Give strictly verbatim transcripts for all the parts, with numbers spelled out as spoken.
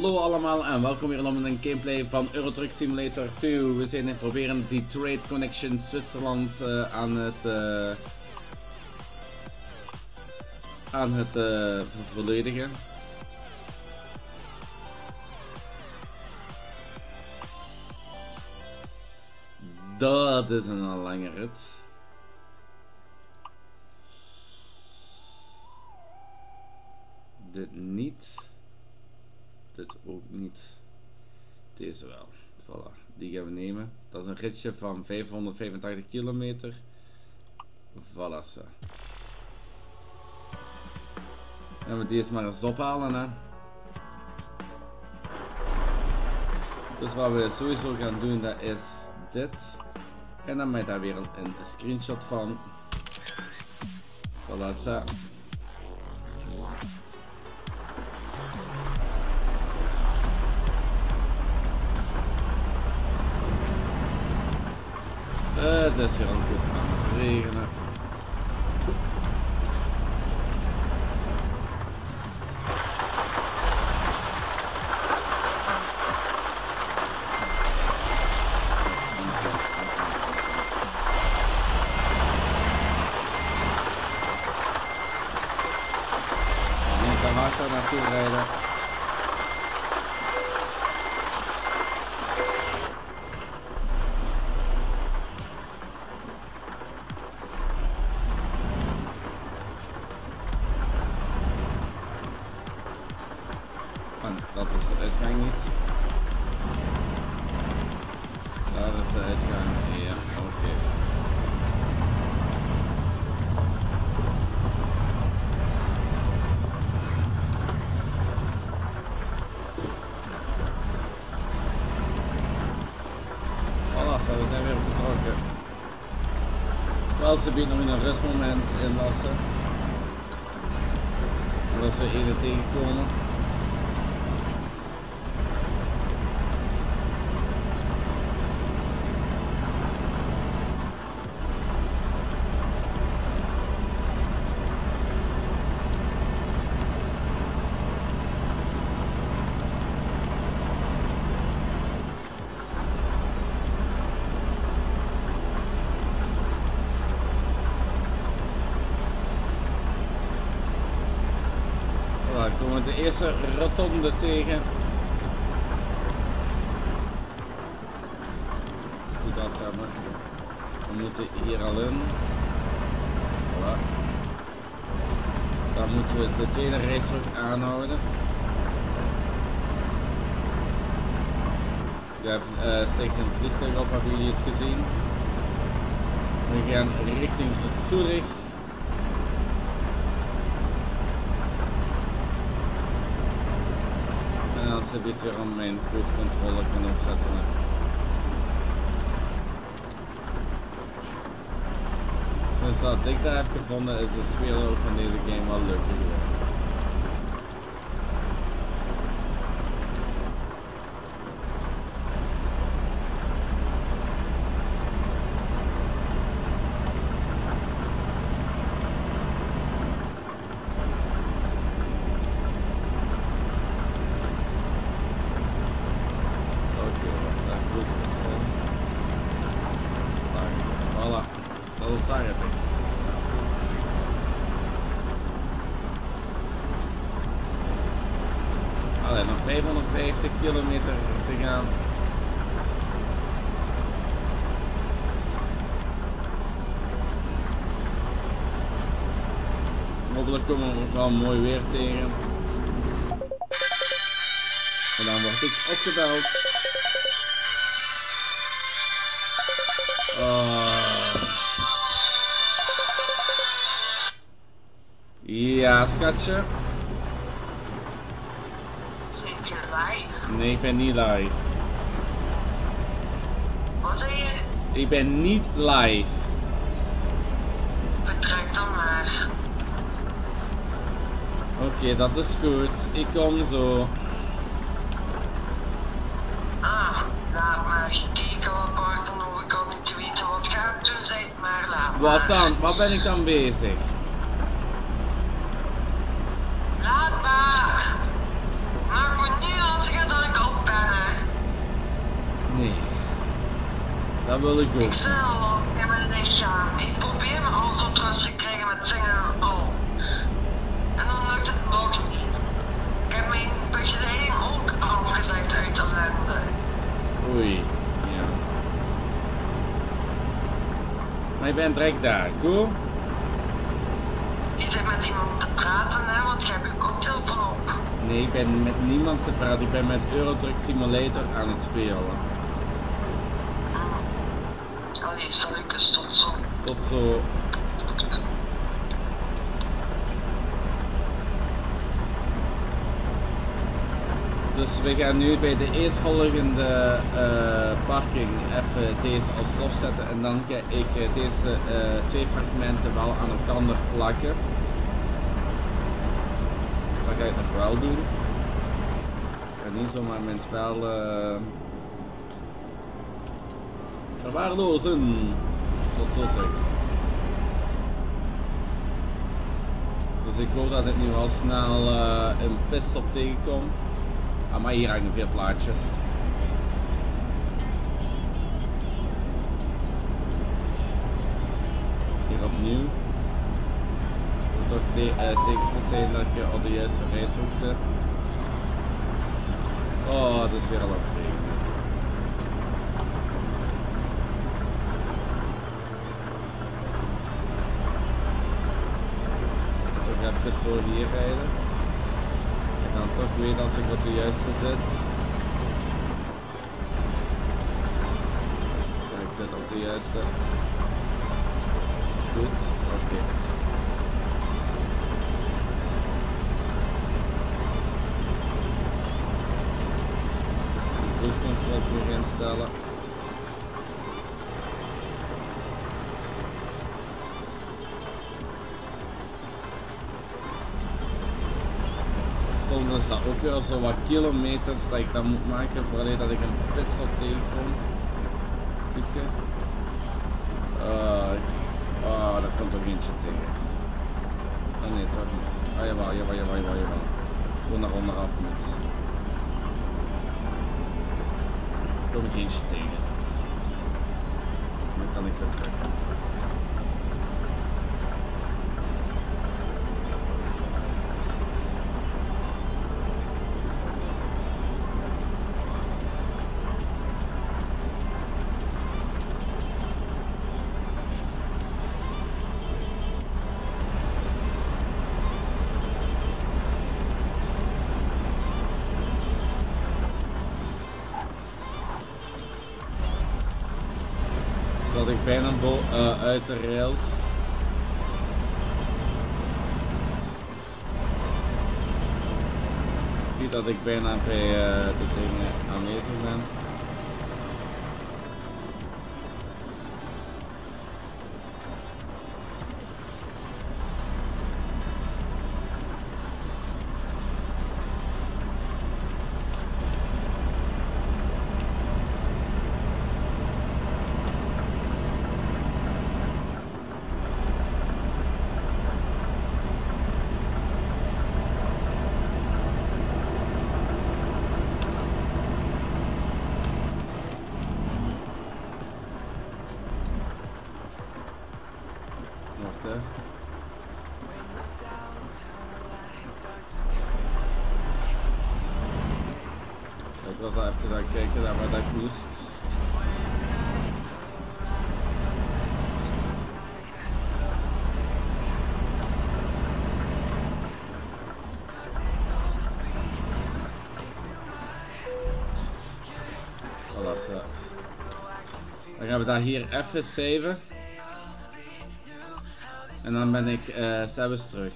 Hallo allemaal en welkom weer op een gameplay van Euro Truck Simulator twee. We zijn in proberen die Trade Connection Zwitserland uh, aan het uh, aan het uh, volledigen. Dat is een lange rit. Dit niet. Dit ook niet. Deze wel. Voilà. Die gaan we nemen. Dat is een ritje van vijfhonderdvijfentachtig kilometer. Voilà zo. En we deze maar eens ophalen hè. Dus wat we sowieso gaan doen dat is dit. En dan maak ik daar weer een, een screenshot van. Voilà zo. Uh, dat is hier al goed aan het regenen. En dan mag ik er naartoe rijden. Dat is de uitgang niet. Daar is de uitgang. Ja, oké. Okay. Voilà, we zijn weer vertrokken. Wel, ze biedt nog een rustmoment inlassen. Omdat we ene tegenkomen. Dan komen we de eerste rotonde tegen. Goed afremmen. We moeten hier al in. Voilà. Dan moeten we de tweede race ook aanhouden. Daar uh, steekt een vliegtuig op, hebben jullie het gezien. We gaan richting Zurich. En als ik dit weer aan mijn cruise controle kan opzetten. Dus dat ik daar heb gevonden is de sfeer van deze game wel leuk geworden. Voilà, zal het daar hebben. Allee, nog vijfhonderdvijftig kilometer te gaan. Hopelijk komen we ook wel mooi weer tegen. En dan word ik opgebeld. Oh. Ja, schatje. Zit je live? Nee, ik ben niet live. Wat zei je? Ik ben niet live. Vertrek dan maar. Oké, okay, dat is goed. Ik kom zo. Ah, laat maar. Gekeken apart en of ik al niet te weten wat gaat doen, zei het maar, laat maar. Wat dan? Wat ben ik dan bezig? Laat maar. Maar voor nu, als ik het Dat wil ik ook. Ik zit al als ik mijn lichaam. Ik probeer mijn auto terug te krijgen met zingen al. En dan lukt het nog niet. Ik heb mijn begeleiding ook afgezegd uit ellende. Oei, ja. Maar je bent direct daar, goed? Je zit met iemand te praten, hè, want je hebt je koptelefoon op. Nee, ik ben met niemand te praten. Ik ben met Eurotruck Simulator aan het spelen. Mm. Allee, salutjes, tot zo. Tot zo. Dus we gaan nu bij de eerstvolgende uh, parking even deze als stop zetten en dan ga ik uh, deze uh, twee fragmenten wel aan elkaar plakken. Dat ga ik nog wel doen. Ik ga niet zomaar mijn spel uh, verwaarlozen, tot zo zeggen. Dus ik hoop dat ik nu al snel uh, een pitstop tegenkom. Ah, maar hier hangen veel plaatjes. Hier opnieuw. Om toch de, uh, zeker te zijn dat je op de juiste reishoek zit. Oh, het is weer al aan het regenen. Toch even zo hier rijden. En dan toch weer als ik op de juiste zit. Ja, ik zit op de juiste. Goed, oké. Okay. Cruise control weer instellen. Soms is dat ook weer zo wat kilometers dat ik dat moet maken voordat ik een pitstop tegenkom. Ziet je? Uh, oh, daar komt er eentje tegen. Oh nee, toch niet. Ah jawel, jawel, jawel, jawel, jawel. Zo naar onderaf moet. Er komt er eentje tegen. Dan kan ik vertrekken. Dat ik bijna bo uh, uit de rails. Zie dat ik bijna bij uh, de dingen aanwezig ben. Ik was al even aan het kijken naar waar dat moest. Voilà, zo. Dan gaan we daar hier even saven. En dan ben ik uh, zelfs terug.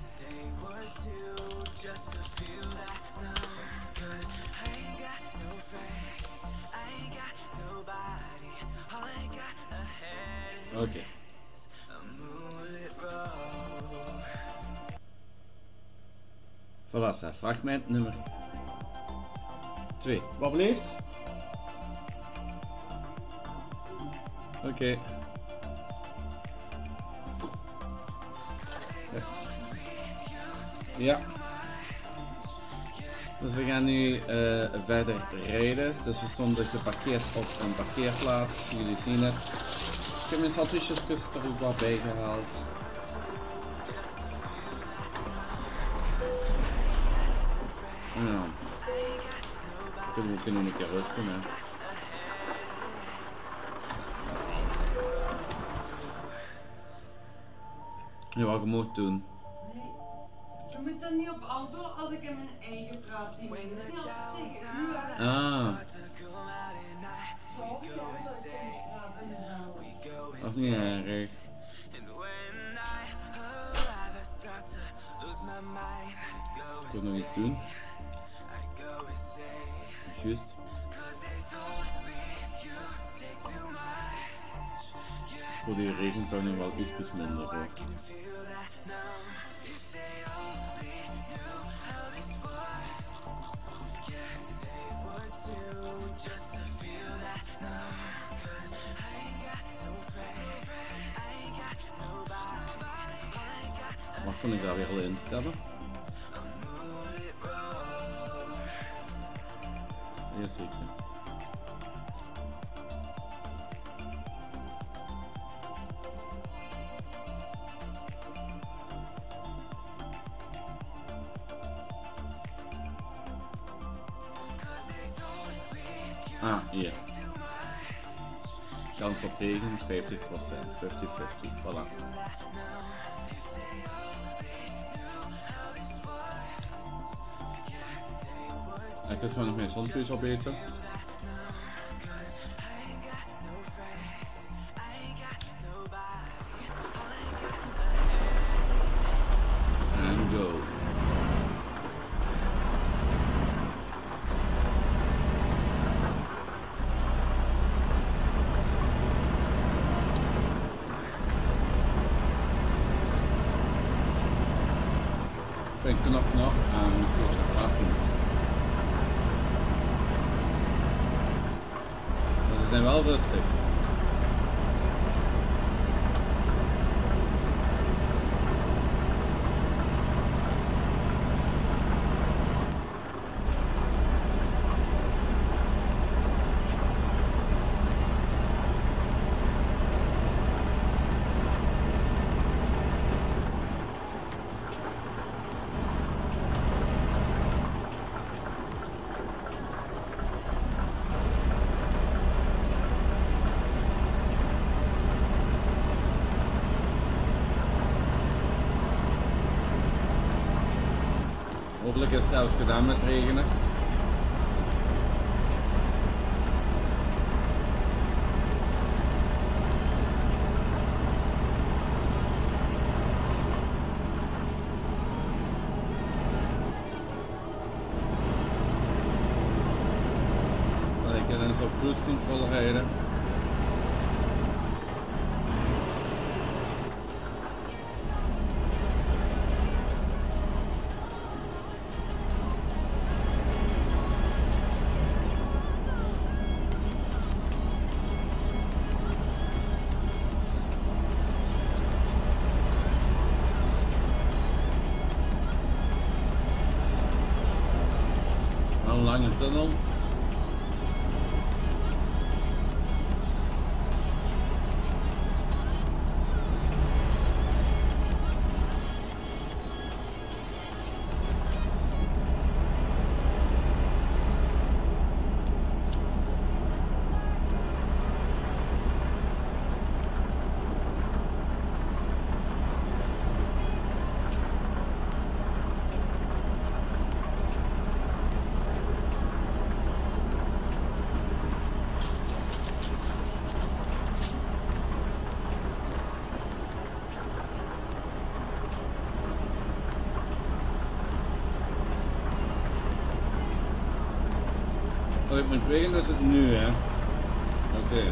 Oké. Okay. Voilà, ça. Fragment nummer twee. Wat beleefd? Oké. Okay. Ja. Dus we gaan nu uh, verder rijden. Dus we stonden geparkeerd op een parkeerplaats. Jullie zien het. Ik heb mijn saltoesjes er ook wat bij gehaald. Ja. We kunnen een keer rusten, hè. Ja, wat je moet doen. Nee, je moet dat niet op auto als ik in mijn eigen praat. Die moet niet altijd tegen u aan. Ah. Zo, ja, dat ik soms praat in de zaal. Dat is niet erg. Ik wil nog iets doen. Juist. Voor die regent dan nog wel iets minder hoor. Wat kan ik daar weer al instellen? Ja, zeker. Ah, hier. Kans op regen vijftig procent, vijftig vijftig, voilà. Ik heb gewoon nog mijn zonnepuis opeten. En go. Vind knop nog aan wapens. Ze zijn wel rustig. Hopelijk is het zelfs gedaan met regenen. Dan ik kan eens op cruise control rijden. Een lange tunnel. Oh, ik moet wegen, dat is het nu, hè? Oké. Okay.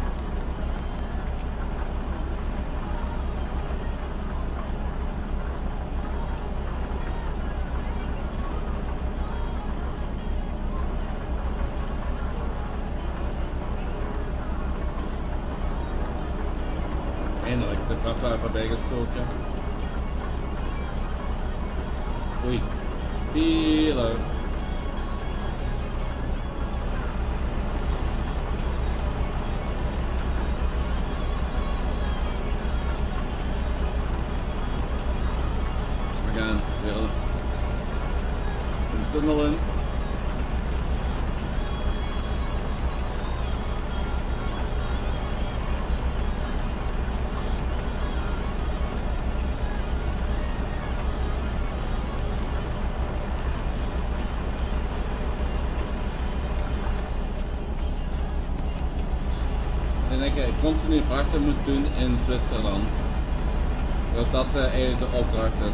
Eindelijk, de vrachtwagen bijgestoken. Oei. Pielen. dat je continu vrachten moet doen in Zwitserland. Dat dat uh, eigenlijk de opdracht is.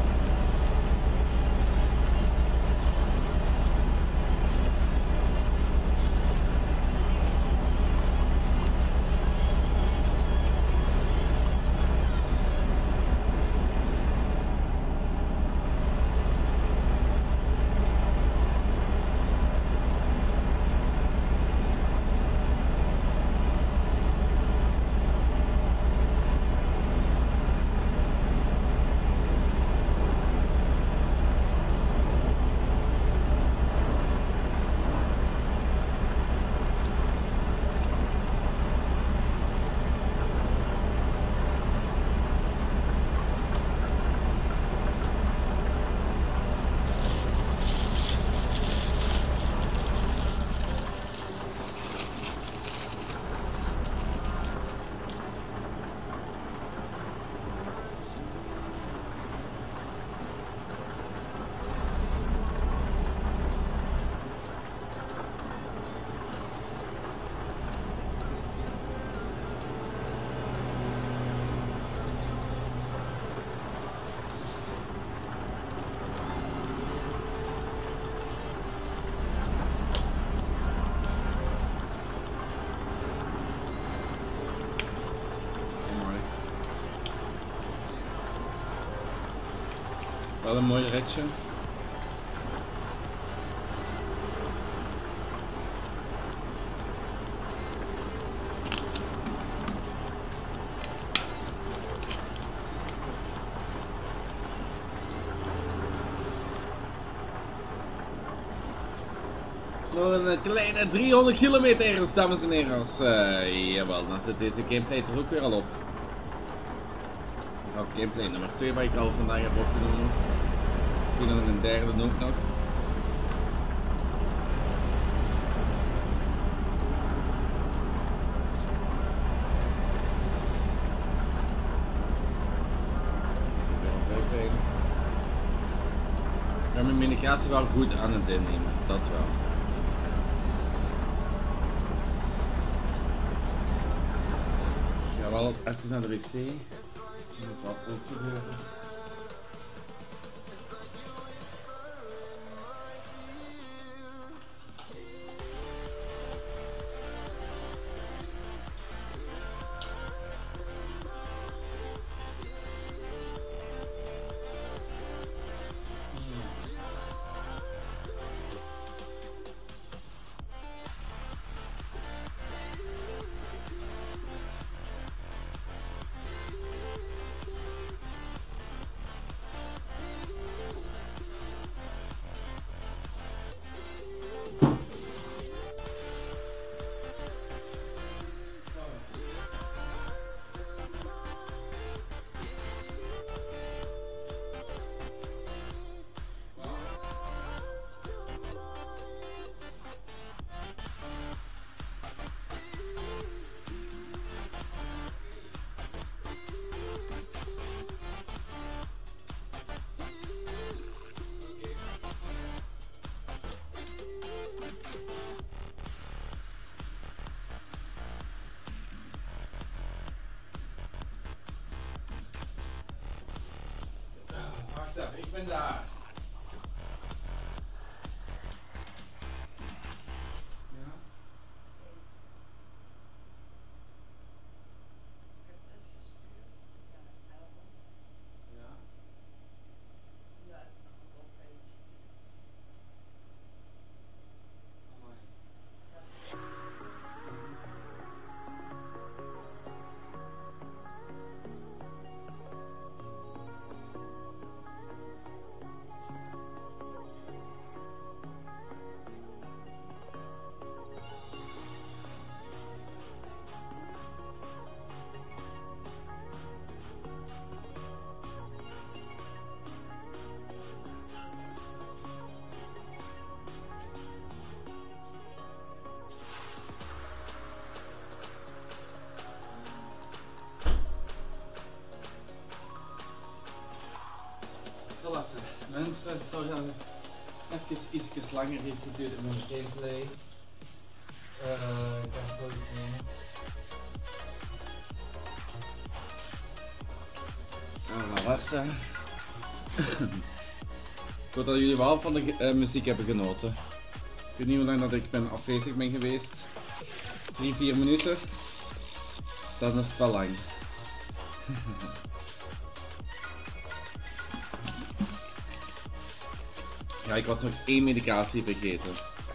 Wel een mooi ritje. Nog een kleine driehonderd kilometer, dames en heren. Uh, jawel, dan zit deze gameplay er ook weer al op. Dat is gameplay nummer twee waar ik al vandaag heb opgenomen. Misschien nog een derde ook nog. Ik ben mijn medicatie wel goed aan het innemen, dat wel. Ik ga wel even naar de wc. Dat moet wel ook gebeuren. Ik ben daar. Ja. Ja. Ja, ik kan het opeten. Amai. Mensen, het zal gaan even iets langer heeft geduurd in mijn gameplay. Uh, ik ga het wel iets nemen. Nou, waar zijn? Ik hoop dat jullie wel van de uh, muziek hebben genoten. Ik weet niet hoe lang dat ik ben afwezig ben geweest. drie vier minuten. Dan is het wel lang. Ja, ik was nog één medicatie vergeten.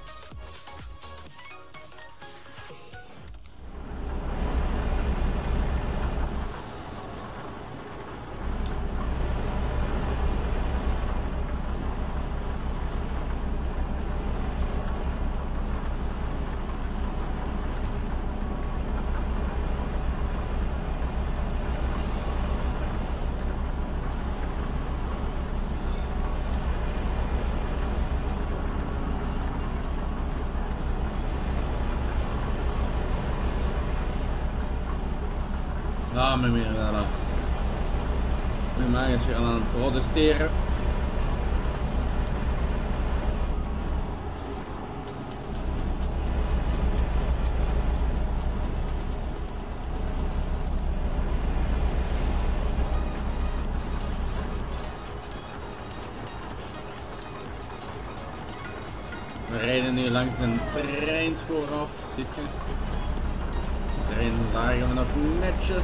Ah, mijn Miranda. Mijn maag is weer aan het protesteren. We rijden nu langs een treinspoor af, ziet je? De trein zagen we nog netjes.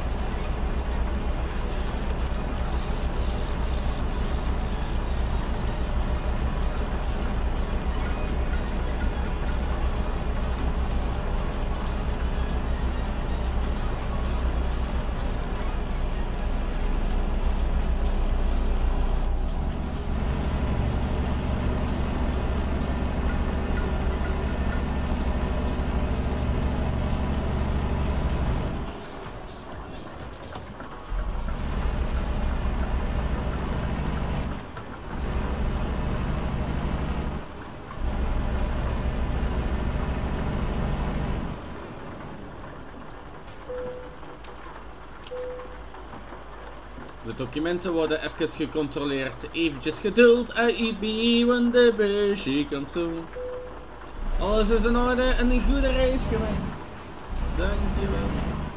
De documenten worden even gecontroleerd. Eventjes geduld, A I B, when the busje komt zo. Alles is in orde en een goede reis gewenst. Dankjewel.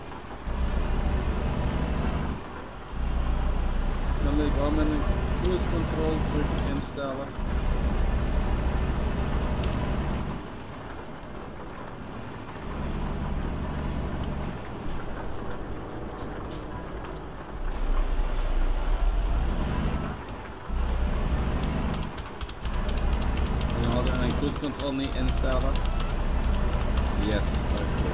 Dan wil ik al mijn cruise control terug instellen. Cruise control niet instellen. Yes, oké. Okay.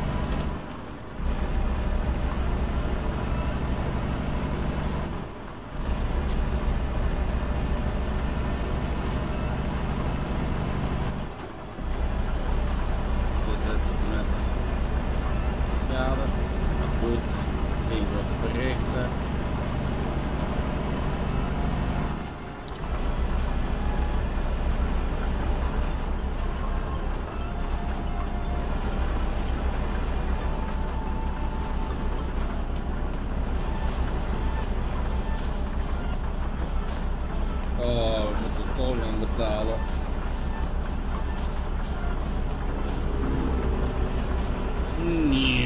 Zit het met schade? Goed. Geen grote berichten. Oh, we moeten tol gaan betalen. Nee.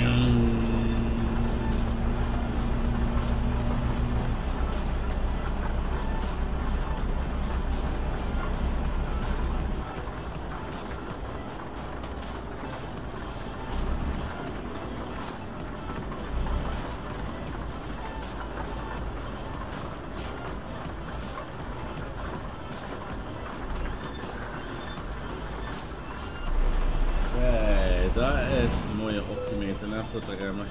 Dat is een mooie opgemeten even te remmen.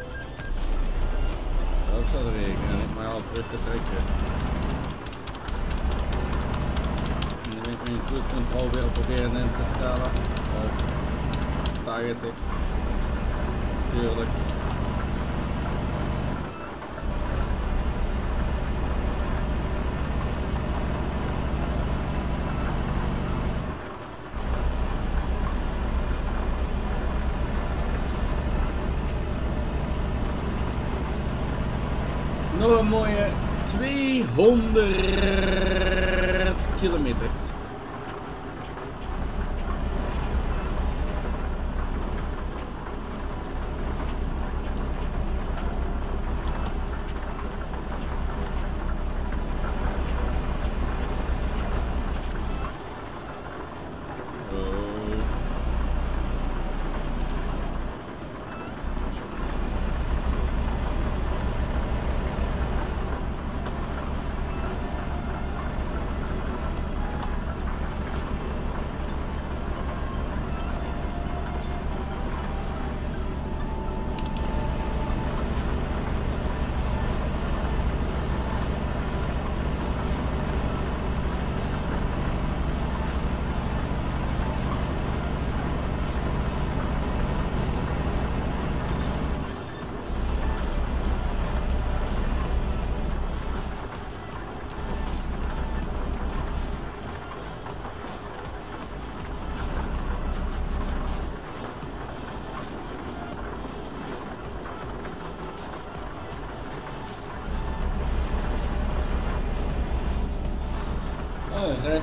Dat zal de regen en ik maar al terug te trekken. En dan ben ik mijn cruise control weer proberen in te stellen. Op tachtig. Tuurlijk. Nog een mooie tweehonderd kilometers.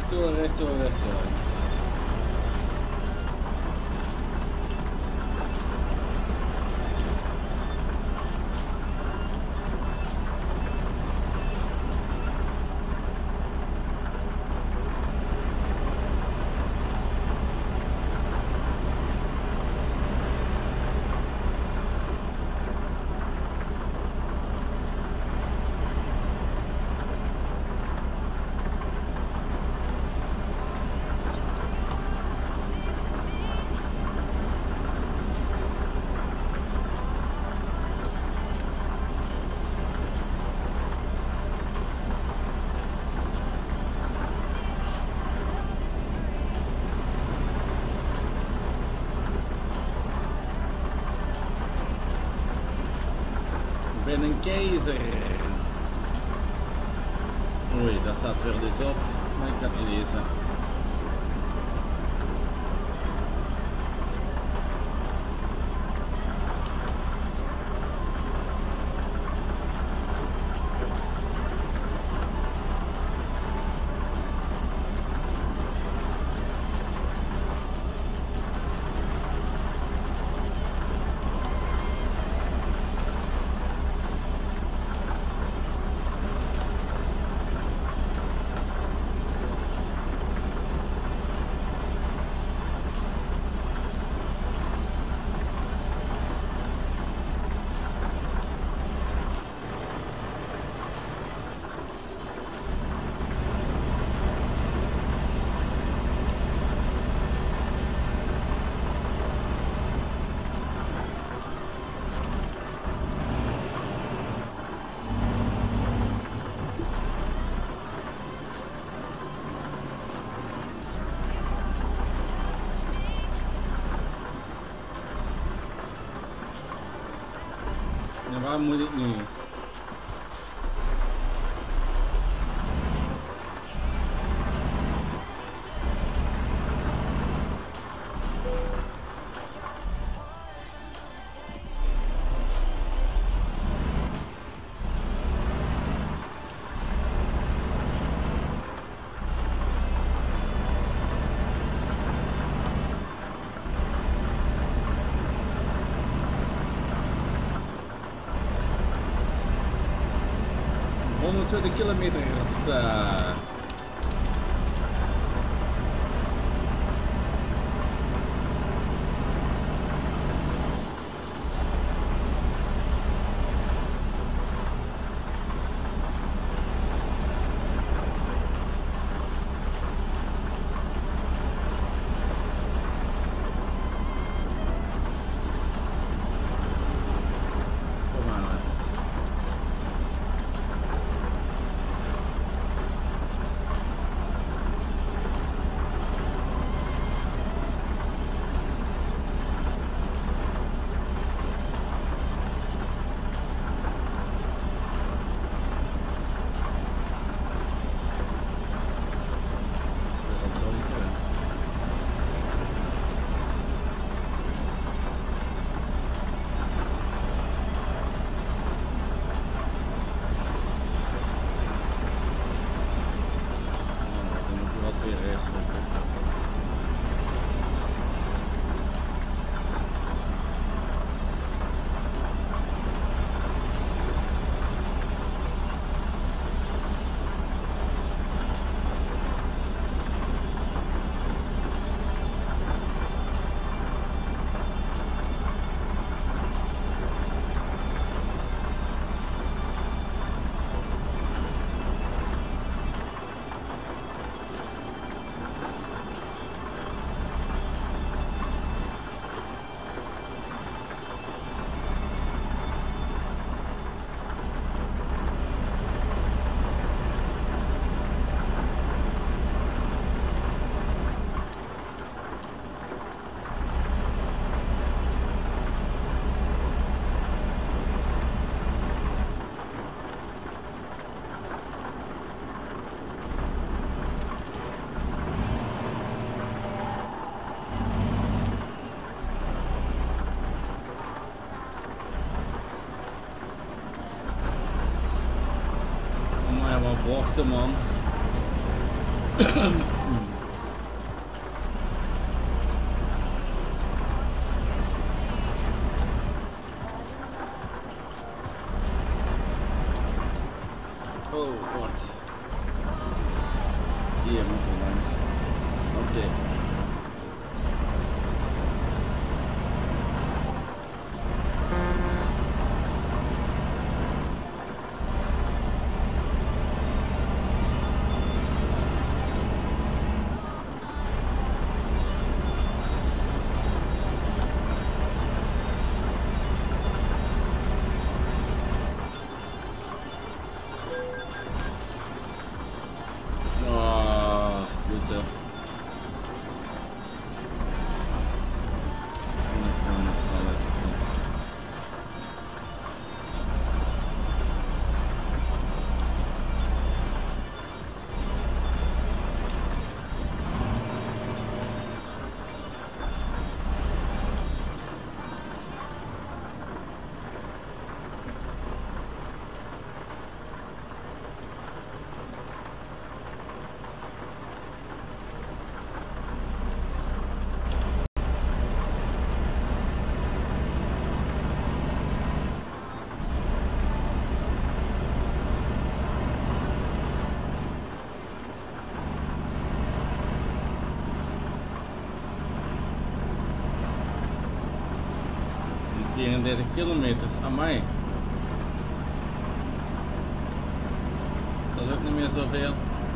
rechtdoor, rechtdoor, rechtdoor. Ik ben een keizer. Oei, dat staat weer dus op, maar ik heb niet lezen. En waar moet ik nu? honderdtwintig kilometer is uh... wachten, man. vierendertig kilometers, amai. Dat is ook niet meer zoveel.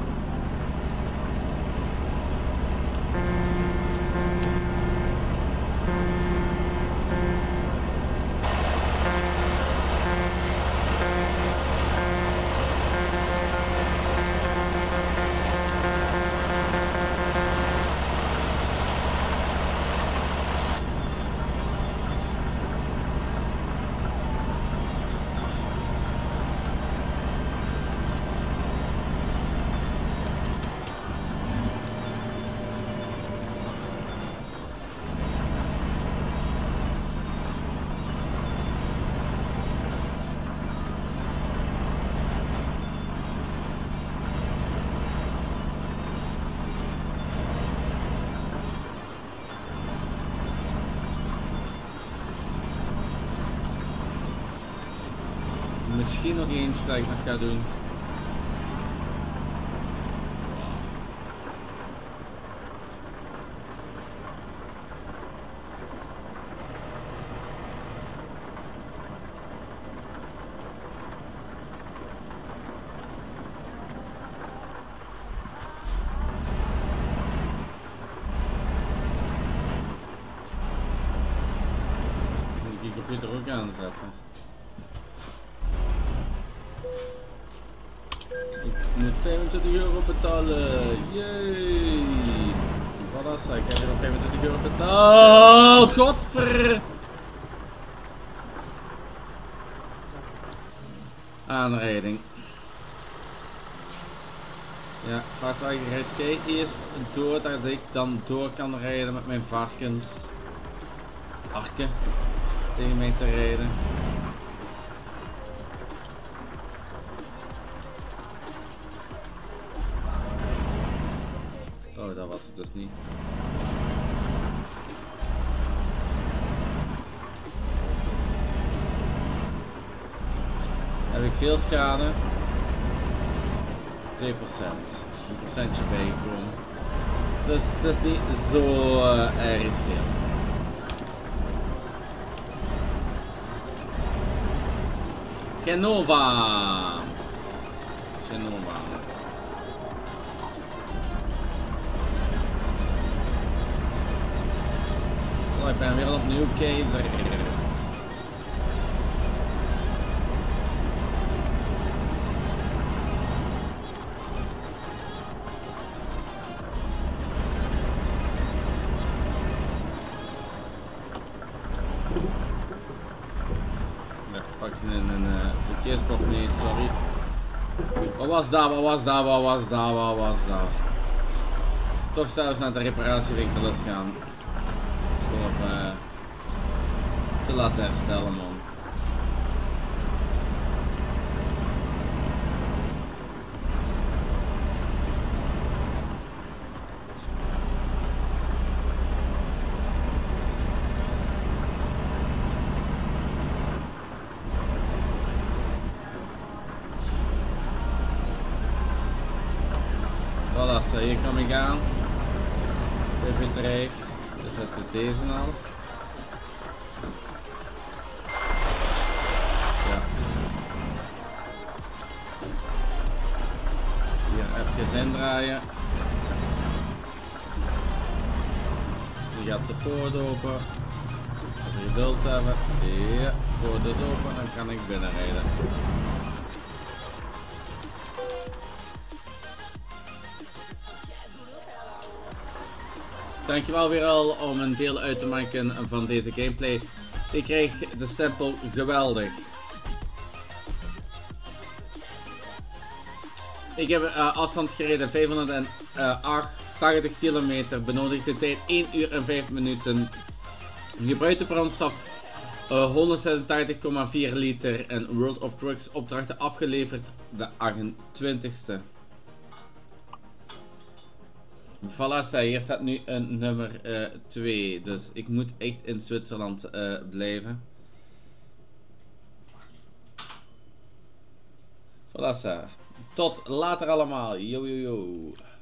Misschien nog eentje dat ik nog ga doen. Moet ik die computer ook aanzetten? Ik moet vijfentwintig euro betalen. Yay! Wat was dat? Ik heb hier nog vijfentwintig euro betaald. Godver! Aanrijding. Ja, vrachtwagen rijdt jij eerst door dat ik dan door kan rijden met mijn varkens. Arken tegen mij te rijden. Oh, dat was het dus niet. Heb ik veel schade? twee procent. Een procentje bijgekomen. Dus het is niet zo uh, erg veel. Genova! Genova. Oh, ik ben weer opnieuw keizer. Ja, pak je een, een uh, verkeersbord mee, sorry. Wat was dat, wat was dat, wat was dat, wat was dat? Toch zelfs naar de reparatiewinkel eens gaan. Voor uh, te laten herstellen, man. Voilà, zo, hier kom ik aan. Dit bedrijf. Dus zetten we deze al. Ja. Hier even indraaien. Die gaat de poort open. Als we geduld hebben. Ja, poort is open, dan kan ik binnenrijden. Dankjewel weer al om een deel uit te maken van deze gameplay. Ik kreeg de stempel geweldig. Ik heb uh, afstand gereden vijfhonderdtachtig kilometer, benodigde tijd één uur en vijf minuten. Gebruikte brandstof uh, honderdzesentachtig komma vier liter en World of Trucks opdrachten afgeleverd de achtentwintigste. Voilà, hier staat nu een nummer uh, twee, dus ik moet echt in Zwitserland uh, blijven. Voilà, tot later allemaal, yo yo yo.